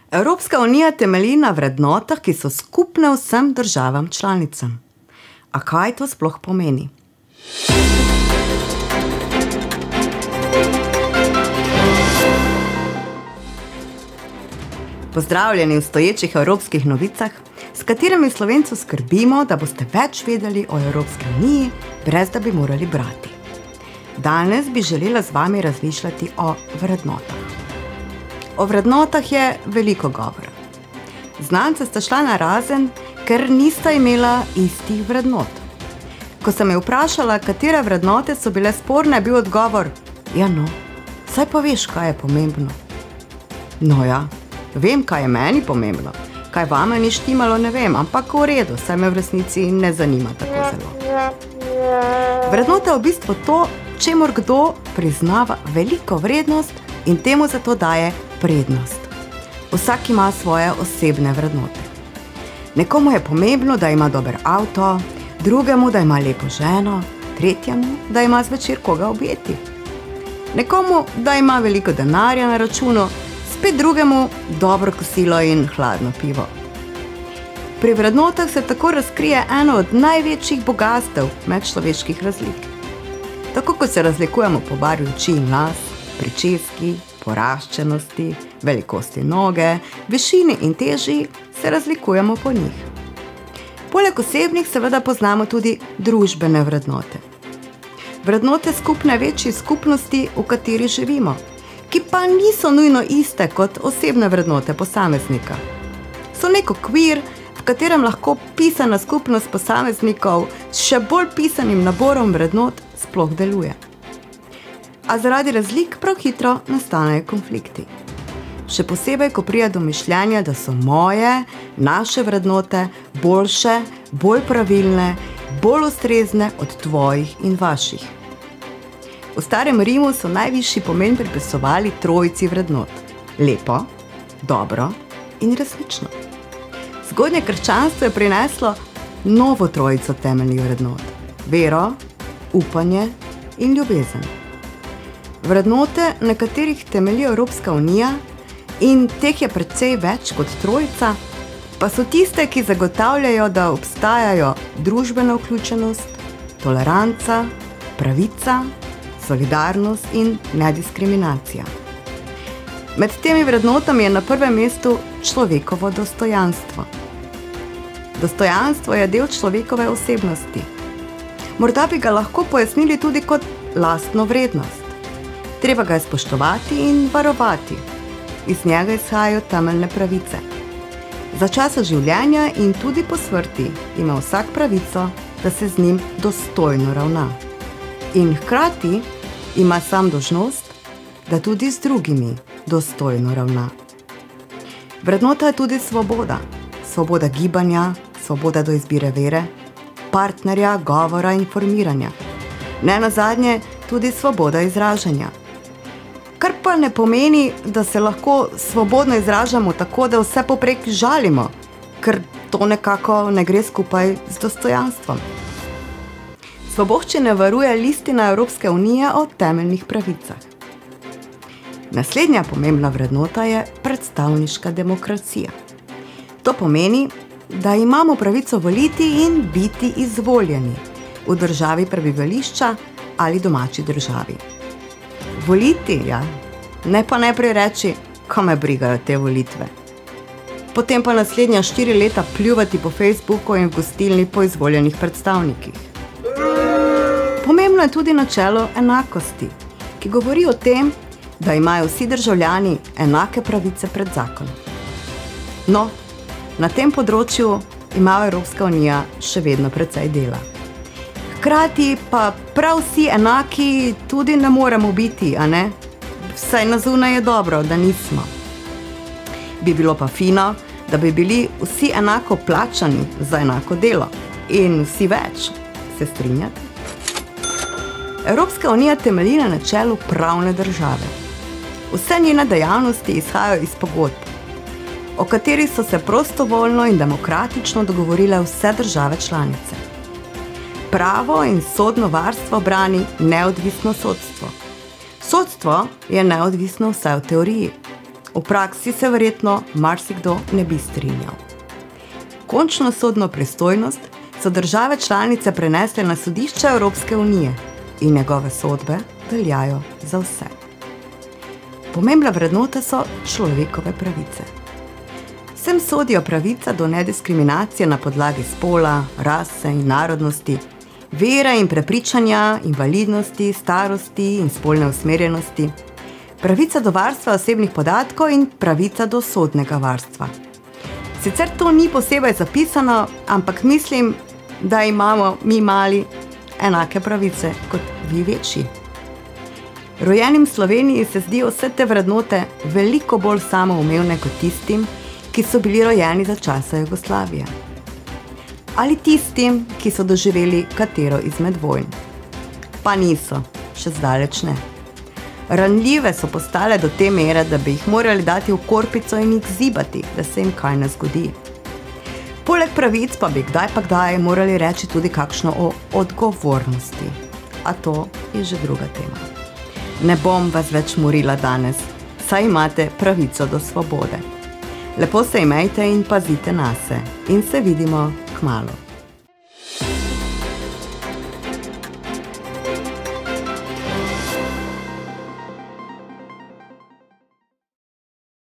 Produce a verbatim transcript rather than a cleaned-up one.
Evropska unija temelji na vrednotah, ki so skupne vsem državam članicam. A kaj to sploh pomeni? Pozdravljeni v stoječih evropskih novicah, s katerimi Slovencu skrbimo, da boste več vedeli o Evropski uniji, brez da bi morali brati. Danes bi želela z vami razmišljati o vrednotah. O vrednotah je veliko govora. Znanca sta šla na razen, ker nista imela istih vrednot. Ko sem je vprašala, katere vrednote so bile sporne, je bil odgovor: ja no, saj pa veš, kaj je pomembno. No ja, vem, kaj je meni pomembno. Kaj vame ni štimalo, ne vem, ampak v redu, saj me v resnici ne zanima tako zelo. Vrednota je v bistvu to, čemur kdo priznava veliko vrednost in temu zato daje prednost. Vsak ima svoje osebne vrednote. Nekomu je pomembno, da ima dober avto, drugemu, da ima lepo ženo, tretjemu, da ima zvečer koga objeti. Nekomu, da ima veliko denarja na računu, spet drugemu dobro kosilo in hladno pivo. Pri vrednotah se tako razkrije eno od največjih bogastev medčloveških razlik. Tako kot se razlikujemo po barvi oči in las, pričeski, poraščenosti, velikosti noge, višini in teži, se razlikujemo po njih. Poleg osebnih seveda poznamo tudi družbene vrednote. Vrednote skupne večji skupnosti, v kateri živimo, ki pa niso nujno iste kot osebne vrednote posameznika. So nek okvir, v katerem lahko pisana skupnost posameznikov s še bolj pisanim naborom vrednot sploh deluje. A zaradi razlik prav hitro nastanejo konflikti. Še posebej, ko pride do mišljenja, da so moje, naše vrednote boljše, bolj pravilne, bolj ustrezne od tvojih in vaših. V starem Rimu so najvišji pomen pripisovali trojici vrednot: lepo, dobro in resnično. Zgodnje krščanstvo je prineslo novo trojico temeljnih vrednot: vero, upanje in ljubezen. Vrednote, na katerih temelji Evropska unija, in teh je precej več kot trojica, pa so tiste, ki zagotavljajo, da obstajajo družbena vključenost, toleranca, pravica, solidarnost in nediskriminacija. Med temi vrednotami je na prvem mestu človekovo dostojanstvo. Dostojanstvo je del človekove osebnosti. Morda bi ga lahko pojasnili tudi kot lastno vrednost. Treba ga je spoštovati in varovati. Iz njega izhajajo temeljne pravice. Za časa življenja in tudi po smrti ima vsak pravico, da se z njim dostojno ravna. In hkrati ima sam dolžnost, da tudi z drugimi dostojno ravna. Vrednota je tudi svoboda. Svoboda gibanja, svoboda do izbire vere, partnerja, govora, informiranja. Ne nazadnje tudi svoboda izražanja. Kar pa ne pomeni, da se lahko svobodno izražamo tako, da vse poprek žalimo, ker to nekako ne gre skupaj z dostojanstvom. Svoboščine varuje listina Evropske unije o temeljnih pravicah. Naslednja pomembna vrednota je predstavniška demokracija. To pomeni, da imamo pravico voliti in biti izvoljeni v državi prebivališča ali domači državi. Voliti, ja, ne pa najprej reči, ko me brigajo te volitve. Potem pa naslednja štiri leta pljuvati po Facebooku in v gostilni po izvoljenih predstavnikih. Pomembno je tudi načelo enakosti, ki govori o tem, da imajo vsi državljani enake pravice pred zakonom. No, na tem področju ima Evropska unija še vedno precej dela. Hkrati pa prav vsi enaki tudi ne moremo biti, a ne? Vsaj na zunaj je dobro, da nismo. Bi bilo pa fino, da bi bili vsi enako plačani za enako delo. In vsi več. Se strinjate? Evropska unija temelji na načelu pravne države. Vse njene dejavnosti izhajajo iz pogodb, o kateri so se prostovoljno in demokratično dogovorile vse države članice. Pravo in sodno varstvo brani neodvisno sodstvo. Sodstvo je neodvisno vsaj v teoriji. V praksi se verjetno marsikdo ne bi strinjal. Končno sodno pristojnost so države članice prenesle na sodišče Evropske unije in njegove sodbe veljajo za vse. Pomembna vrednota so človekove pravice. Sem sodijo pravica do nediskriminacije na podlagi spola, rase in narodnosti, vere in prepričanja, invalidnosti, starosti in spolne usmerjenosti, pravica do varstva osebnih podatkov in pravica do sodnega varstva. Sicer to ni posebej zapisano, ampak mislim, da imamo mi mali enake pravice kot vi večji. Rojenim v Sloveniji se zdijo vse te vrednote veliko bolj samoumevne kot tistim, ki so bili rojeni za časa Jugoslavije. Ali tistim, ki so doživeli katero izmed vojn. Pa niso, še zdaleč ne. Ranljive so postale do te mere, da bi jih morali dati v korpico in jih zibati, da se jim kaj ne zgodi. Poleg pravic pa bi kdaj pa kdaj morali reči tudi kakšno o odgovornosti. A to je že druga tema. Ne bom vas več morila danes, saj imate pravico do svobode. Lepo se imejte in pazite nase in se vidimo kmalu.